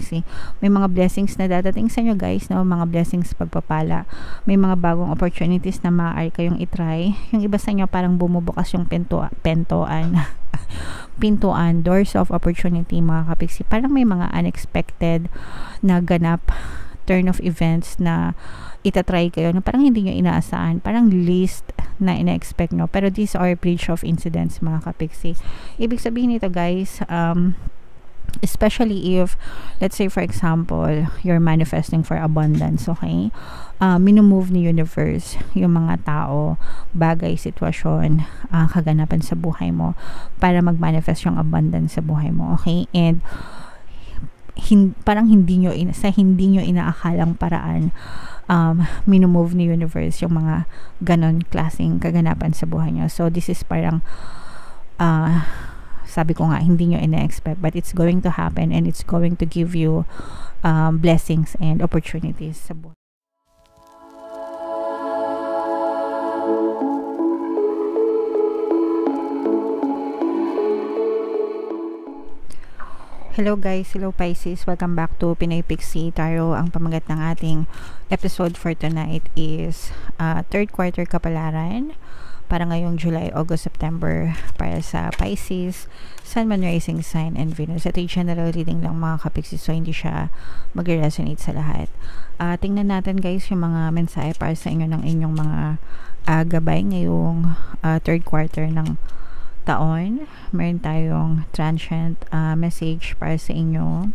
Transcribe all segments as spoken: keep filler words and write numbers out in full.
Kapiksi. May mga blessings na dadating sa inyo guys, no? Mga blessings pagpapala. May mga bagong opportunities na maaari kayong itry. Yung iba sa inyo parang bumubukas yung pinto, pentoan. pintuan, doors of opportunity mga Kapiksi. Parang may mga unexpected na ganap, turn of events na itatry kayo na parang hindi nyo inaasahan, parang least na ina-expect nyo, pero these are breach of incidents mga Kapiksi. Ibig sabihin nito guys, um, especially if, let's say for example, you're manifesting for abundance, okay? Uh, minumove ni universe yung mga tao, bagay, sitwasyon, uh, kaganapan sa buhay mo para mag-manifest yung abundance sa buhay mo, okay? And hin parang hindi nyo, in sa hindi nyo inaakalang paraan, um, minumove ni universe yung mga ganon klaseng kaganapan sa buhay nyo. So this is parang uh, sabi ko nga, hindi nyo ina-expect, but it's going to happen and it's going to give you um, blessings and opportunities sa buhay. Hello guys, hello Pisces, welcome back to Pinoy Pixie Tarot. Ang pamagat ng ating episode for tonight is uh, third quarter kapalaran para ngayong July, August, September para sa Pisces, Sun, Moon, Rising Sign, and Venus. Ito yung general reading lang mga kapixis, so hindi siya mag-resonate sa lahat. Uh, tingnan natin guys yung mga mensahe para sa inyo ng inyong mga uh, gabay ngayong uh, third quarter ng taon. Meron tayong transient uh, message para sa inyo.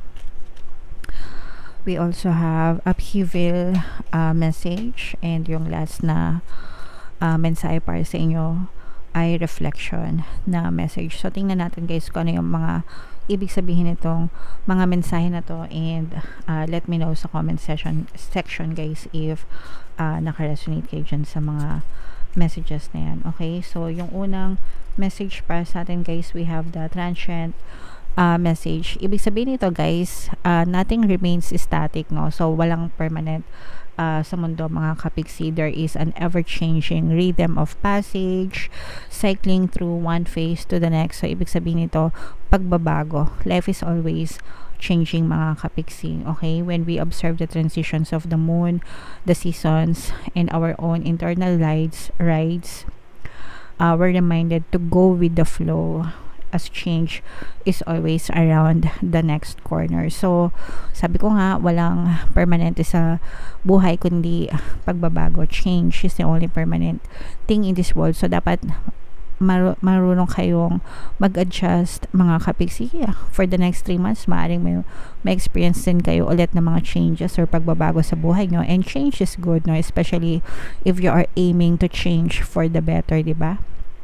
We also have upheaval uh, message, and yung last na uh, mensahe para sa inyo ay reflection na message. So tingnan natin guys kung ano yung mga ibig sabihin nitong mga mensahe na to, and uh, let me know sa comment section section guys if uh, naka-resonate kayo dyan sa mga messages na yan. Okay, so yung unang message para sa atin guys, we have the transient uh, message. Ibig sabihin nito guys, uh, nothing remains static, no? So walang permanent uh, sa mundo mga kapiksi. There is an ever-changing rhythm of passage, cycling through one phase to the next. So ibig sabihin nito, pagbabago. Life is always changing mga kapiksi. Okay, when we observe the transitions of the moon, the seasons, and our own internal rides rides uh, we're reminded to go with the flow, as change is always around the next corner. So sabi ko nga, walang permanente sa buhay kundi pagbabago. Change is the only permanent thing in this world. So dapat Mar marunong kayong mag-adjust mga kapiksi. Yeah, for the next three months, maaaring may, may experience din kayo ulit ng mga changes or pagbabago sa buhay nyo. And change is good, no? Especially if you are aiming to change for the better, diba?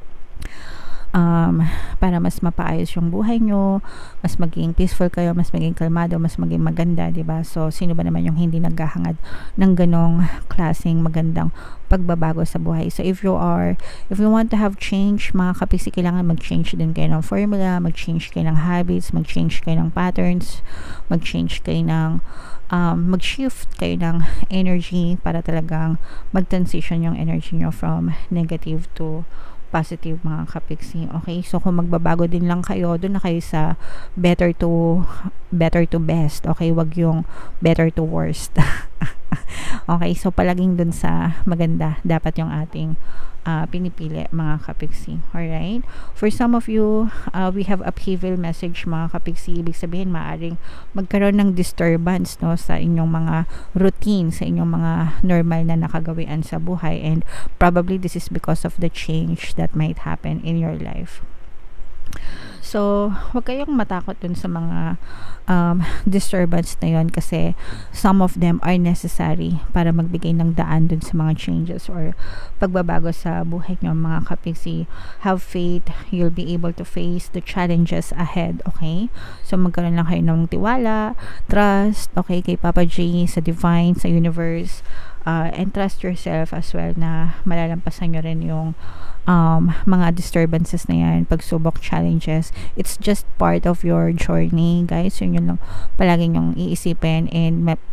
Um, para mas mapaayos yung buhay nyo, mas maging peaceful kayo, mas maging kalmado, mas maging maganda, diba? So, sino ba naman yung hindi naghahangad ng ganong klaseng magandang pagbabago sa buhay? So, if you are, if you want to have change, mga kapiksi, kailangan mag-change din kayo ng formula, mag-change kayo ng habits, mag-change kayo ng patterns, mag-change kayo ng um, mag-shift kayo ng energy para talagang mag-transition yung energy nyo from negative to positive mga kapiksi. Okay, so kung magbabago din lang kayo, doon na kayo sa better to better to best. Okay, wag yung better to worst. Okay, so palaging dun sa maganda dapat yung ating uh, pinipili mga kapiksi. Alright, for some of you, uh, we have upheaval message mga kapiksi. Ibig sabihin maaring magkaroon ng disturbance, no, sa inyong mga routine, sa inyong mga normal na nakagawian sa buhay, and probably this is because of the change that might happen in your life. So, huwag kayong matakot dun sa mga um, disturbance na yon, kasi some of them are necessary para magbigay ng daan dun sa mga changes or pagbabago sa buhay nyo mga kapiksi. Have faith, you'll be able to face the challenges ahead, okay? So, magkaroon lang kayo ng tiwala, trust, okay, kay Papa J, sa divine, sa universe, uh, and trust yourself as well na malalampasan nyo rin yung um, mga disturbances na yan, pagsubok, challenges. It's just part of your journey, guys. Yun yun lang palagi nyong iisipin, and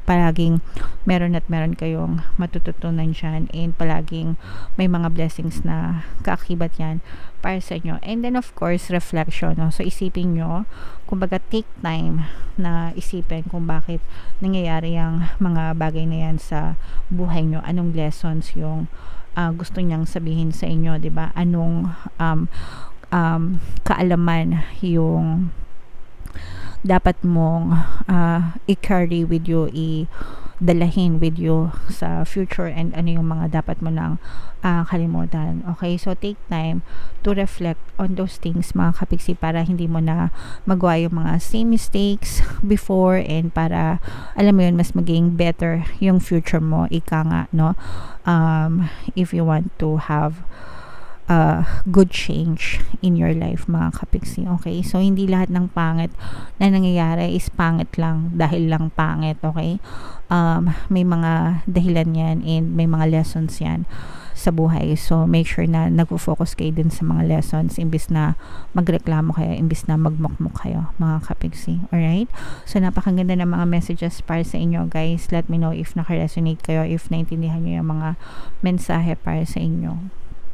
palaging meron at meron kayong matututunan dyan, and palaging may mga blessings na kaakibat yan para sa inyo. And then of course, reflection, no? So isipin nyo, kumbaga take time na isipin kung bakit nangyayari yung mga bagay na yan sa buhay nyo, anong lessons yung uh, gusto niyang sabihin sa inyo, 'di ba? Anong um, um, kaalaman yung dapat mong uh, i-carry with you, i-dalahin with you sa future, and ano yung mga dapat mo nang uh, kalimutan. Okay, so take time to reflect on those things, mga kapiksi, para hindi mo na magawa yung mga same mistakes before, and para, alam mo yun, mas maging better yung future mo, ika nga, no? Um, if you want to have Uh, good change in your life, mga kapiksi. Okay, so hindi lahat ng pangit na nangyayari is pangit lang dahil lang pangit. Okay, um, may mga dahilan yan, and may mga lessons yan sa buhay. So make sure na nagfo-focus kayo din sa mga lessons, imbis na magreklamo kayo, imbis na magmukmuk kayo, mga kapiksi. Alright, so napakaganda ng mga messages para sa inyo, guys. Let me know if naka-resonate kayo, if naintindihan nyo yung mga mensahe para sa inyo.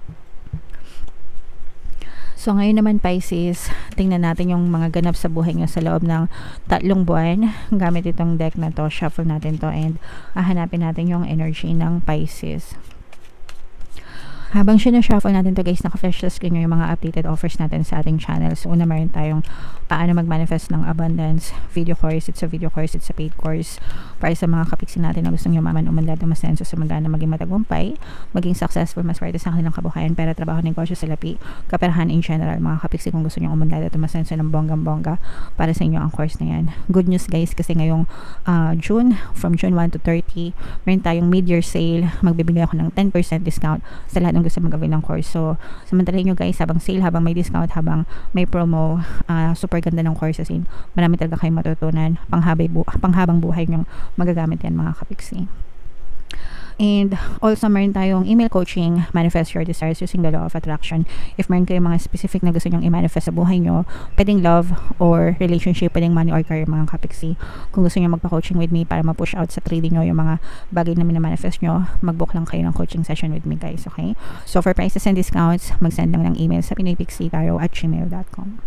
So ngayon naman, Pisces, tingnan natin yung mga ganap sa buhay nyo sa loob ng tatlong buwan. Gamit itong deck na to, shuffle natin to, and hahanapin natin yung energy ng Pisces. Habang sinashuffle natin to, guys, naka-flash sa screen yung mga updated offers natin sa ating channel. So una, meron tayong paano mag-manifest ng abundance video course. It's a video course, it's a paid course para sa mga kapiksi natin na gustong yumaman, umunlad, umasenso sa magana, maging matagumpay, maging successful, mas swerte sa kanilang kabuhayan, pera, trabaho, negosyo, salapi, kaperahan in general. Mga kapiksi, kung gusto nyo umunlad at umasenso ng bonggang-bongga, para sa inyo ang course na yan. Good news, guys, kasi ngayong uh, June, from June one to thirty, meron tayong mid-year sale. Magbibigay ako ng ten percent discount sa lahat ng gusto mag-avail ng course. So, samantalin nyo, guys, habang sale, habang may discount, habang may promo, uh, super ganda ng course. As in, marami talaga kayong matutunan. Panghabay bu panghabang buhay nyong magagamit yan, mga kapiksi. And also, meron tayong email coaching, manifest your desires using the law of attraction. If meron kayong mga specific na gusto nyong i-manifest sa buhay nyo, pwedeng love or relationship, pwedeng money or career, mga kapiksi. Kung gusto nyo magpa-coaching with me para ma-push out sa trading nyo yung mga bagay na minamanifest nyo, mag-book lang kayo ng coaching session with me, guys. Okay? So for prices and discounts, mag-send lang ng email sa pinoypixietarot at gmail dot com.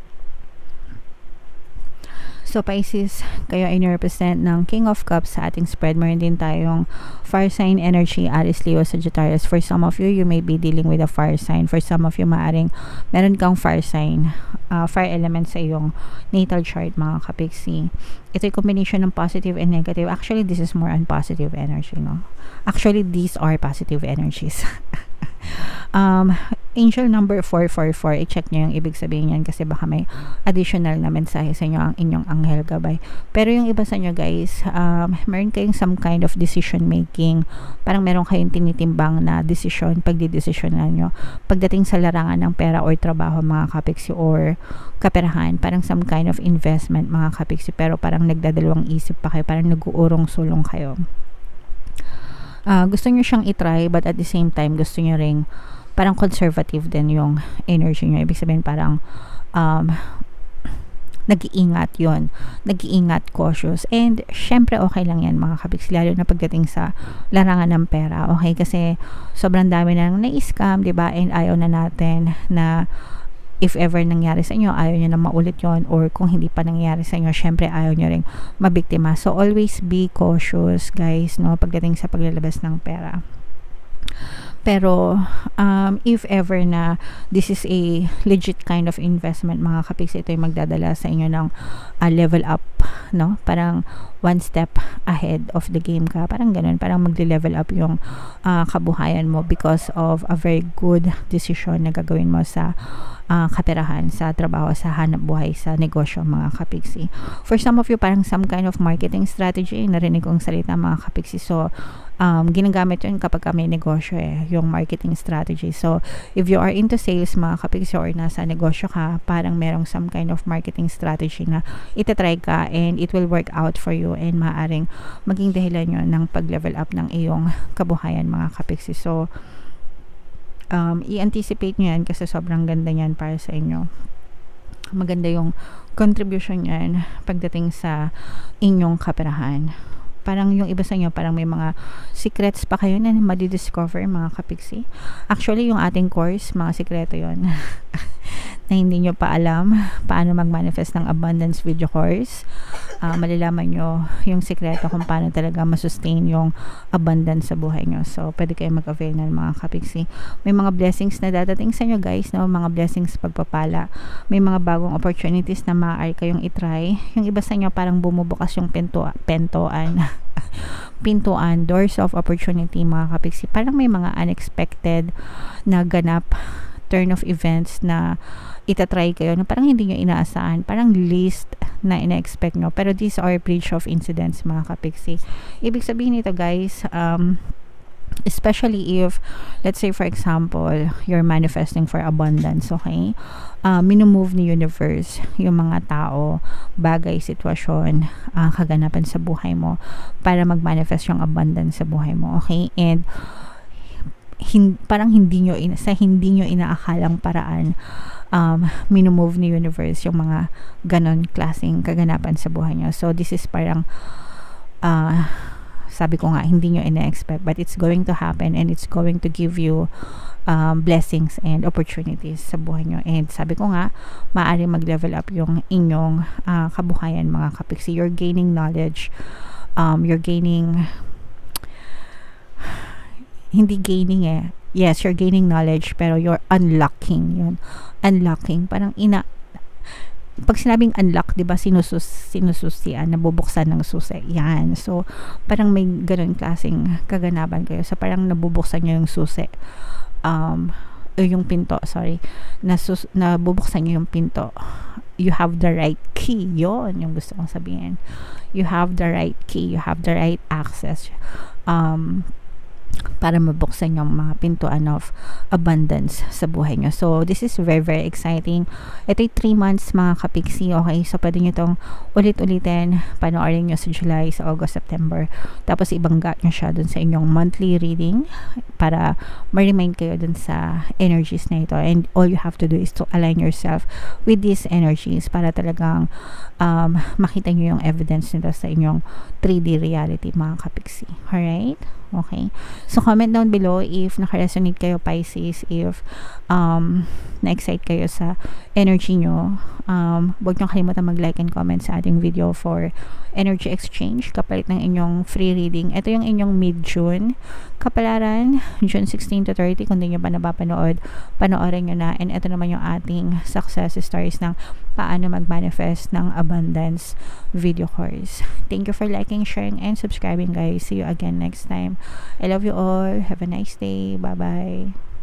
So Pisces, kayo ay nirepresent ng King of Cups sa ating spread. Meron din tayong fire sign energy, Aries, Leo, Sagittarius. For some of you, you may be dealing with a fire sign. For some of you, maaring meron kang fire sign, uh, fire element sa iyong natal chart, mga kapiksi. Ito yung combination ng positive and negative. Actually, this is more on positive energy, no? Actually, these are positive energies. um, angel number four four four, i-check nyo yung ibig sabihin yan, kasi baka may additional na mensahe sa inyo ang inyong anghel gabay. Pero yung iba sa inyo, guys, um, meron kayong some kind of decision making, parang meron kayong tinitimbang na decision, pagdidesisyonan nyo pagdating sa larangan ng pera or trabaho, mga kapiksi, or kaperahan, parang some kind of investment, mga kapiksi, pero parang nagdadalawang isip pa kayo, parang nag-uurong sulong kayo. Uh, gusto nyo siyang itry, but at the same time, gusto nyo ring parang conservative din yung energy nyo. Ibig sabihin, parang um, nag-iingat yun. Nag-iingat, cautious. And, syempre, okay lang yan, mga kapiksi, lalo na pagdating sa larangan ng pera. Okay? Kasi, sobrang dami na nang na-scam, diba? And ayaw na natin na if ever nangyari sa inyo, ayaw nyo na maulit yon, or kung hindi pa nangyari sa inyo, syempre ayaw nyo ring mabiktima. So always be cautious, guys, no, pagdating sa paglalabas ng pera. Pero um, if ever na this is a legit kind of investment, mga kapiksi, ito yung magdadala sa inyo ng uh, level up, no? Parang one step ahead of the game ka, parang ganun, parang magle-level up yung uh, kabuhayan mo because of a very good decision na gagawin mo sa uh, kaperahan, sa trabaho, sa hanap buhay, sa negosyo, mga kapiksi. For some of you, parang some kind of marketing strategy, narinig kong salita, mga kapiksi. So um, ginagamit yun kapag may negosyo, eh, yung marketing strategy. So if you are into sales, mga kapiksi, or nasa negosyo ka, parang merong some kind of marketing strategy na itatry ka, and it will work out for you, and maaring maging dahilan yun ng pag-level up ng iyong kabuhayan, mga kapiksi. So um, i-anticipate nyo yan, kasi sobrang ganda yan para sa inyo. Maganda yung contribution yan pagdating sa inyong kaperahan parang yung iba sa inyo, parang may mga secrets pa kayo na madidiscover, mga kapiksi. Actually, yung ating course, mga sikreto yon na hindi nyo pa alam paano mag-manifest ng abundance video course. Uh, malalaman nyo yung sikreto kung paano talaga masustain yung abundance sa buhay nyo. So, pwede kayo mag-avail na mga kapiksi. May mga blessings na dadating sa inyo, guys, no? Mga blessings pagpapala. May mga bagong opportunities na maaari kayong itry. Yung iba sa inyo, parang bumubukas yung pinto, pentoan. pintuan, doors of opportunity, mga kapiksi. Parang may mga unexpected na ganap, turn of events na itatry kayo na parang hindi nyo inaasahan, parang least na ina-expect nyo, pero these are breach of incidents, mga kapiksi. Ibig sabihin nito, guys, um, especially if, let's say for example, you're manifesting for abundance, okay? Uh, minumove ni universe yung mga tao, bagay, sitwasyon, uh, kaganapan sa buhay mo para mag-manifest yung abundance sa buhay mo, okay? And hin- parang hindi nyo, in- sa hindi nyo inaakalang paraan, um, minumove ni universe yung mga ganon klaseng kaganapan sa buhay nyo. So, this is parang, uh, sabi ko nga, hindi nyo ina-expect, but it's going to happen and it's going to give you um, blessings and opportunities sa buhay nyo. And sabi ko nga, maaari mag-level up yung inyong uh, kabuhayan, mga kapiksi. You're gaining knowledge, um, you're gaining, hindi gaining eh, yes, you're gaining knowledge, pero you're unlocking yun. Unlocking, parang ina, pag sinabing unlock, di ba, sinusus, sinususian, nabubuksan ng susi. Yan. So, parang may ganun klaseng kaganapan kayo. So, parang nabubuksan nyo yung susi. Um, yung pinto, sorry. Nasus, nabubuksan nyo yung pinto. You have the right key. Yon yung gusto kong sabihin. You have the right key. You have the right access. Um, para mabuksan yung mga pintuan of abundance sa buhay nyo. So, this is very, very exciting. Ito'y three months, mga kapiksi, okay? So, pwede nyo itong ulit-ulitin, panoorin nyo sa July, sa August, September. Tapos, ibangga nyo siya dun sa inyong monthly reading para ma-remind kayo dun sa energies na ito. And all you have to do is to align yourself with these energies para talagang um, makita nyo yung evidence nito sa inyong three D reality, mga kapiksi. Alright? Okay? So, comment down below if naka-resonate kayo, Pisces, if um, na-excite kayo sa energy nyo. Um, huwag nyo kalimutan mag-like and comment sa ating video for energy exchange, kapalit ng inyong free reading. Ito yung inyong mid-June kapalaran, June sixteen to thirty. Kung di nyo pa napapanood, panoorin nyo na. And ito naman yung ating success stories ng paano mag-manifest ng abundance video course. Thank you for liking, sharing, and subscribing, guys. See you again next time. I love you all. Have a nice day. Bye-bye.